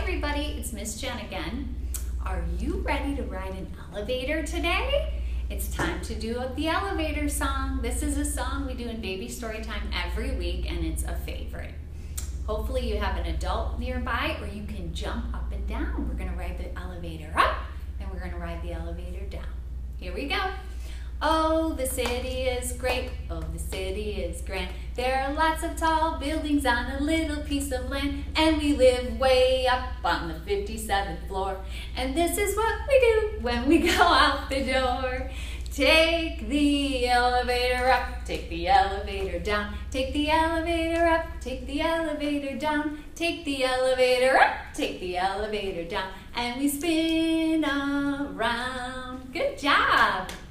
everybody, it's Miss Jen again. Are you ready to ride an elevator today? It's time to do the elevator song. This is a song we do in baby story time every week and it's a favorite. Hopefully you have an adult nearby or you can jump up and down. We're gonna ride the elevator up and we're gonna ride the elevator down. Here we go. Oh, the city is great. Oh, the city is grand. There are lots of tall buildings on a little piece of land. And we live way up on the 57th floor. And this is what we do when we go out the door. Take the elevator up, take the elevator down. Take the elevator up, take the elevator down. Take the elevator up, take the elevator down. And we spin around. Good job.